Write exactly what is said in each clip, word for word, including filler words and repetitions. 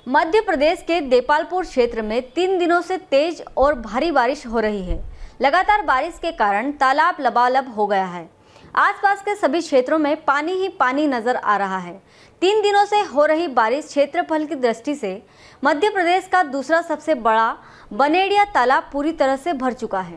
मध्य प्रदेश के देपालपुर क्षेत्र में तीन दिनों से तेज और भारी बारिश हो रही है। लगातार बारिश के कारण तालाब लबालब हो गया है। आसपास के सभी क्षेत्रों में पानी ही पानी नजर आ रहा है। तीन दिनों से हो रही बारिश क्षेत्रफल की दृष्टि से मध्य प्रदेश का दूसरा सबसे बड़ा बनेड़िया तालाब पूरी तरह से भर चुका है।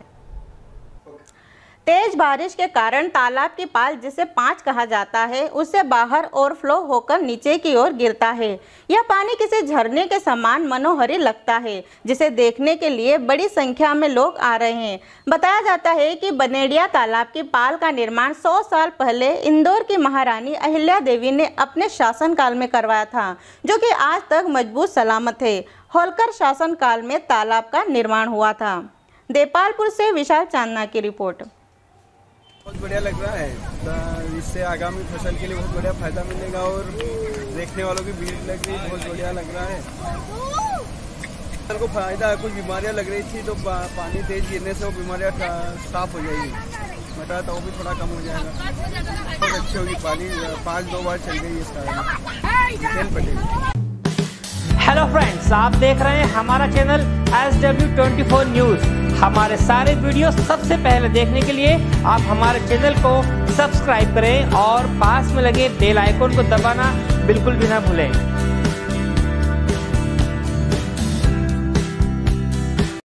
तेज बारिश के कारण तालाब की पाल, जिसे पाँच कहा जाता है, उससे बाहर ओवरफ्लो होकर नीचे की ओर गिरता है। यह पानी किसी झरने के समान मनोहरी लगता है, जिसे देखने के लिए बड़ी संख्या में लोग आ रहे हैं। बताया जाता है कि बनेड़िया तालाब की पाल का निर्माण सौ साल पहले इंदौर की महारानी अहिल्या देवी ने अपने शासनकाल में करवाया था, जो कि आज तक मजबूत सलामत है। होलकर शासनकाल में तालाब का निर्माण हुआ था। देपालपुर से विशाल चांदना की रिपोर्ट। बहुत बढ़िया लग रहा है। इससे आगामी फसल के लिए बहुत बढ़िया फायदा मिलेगा और देखने वालों की भीड़ लग रही, बहुत बढ़िया लग रहा है। फसल को फायदा है। कुछ बीमारियां लग रही थी तो पानी तेज गिरने से वो बीमारियां साफ हो जाएगी, मटा तो वो भी थोड़ा कम हो जाएगा। बहुत अच्छी होगी। पानी पाँच दो बार चल गई इस कारण पटेल। हेलो फ्रेंड्स, आप देख रहे हैं हमारा channel S W twenty four news. हमारे सारे वीडियो सबसे पहले देखने के लिए आप हमारे चैनल को सब्सक्राइब करें और पास में लगे बेल आइकन को दबाना बिल्कुल भी ना भूलें।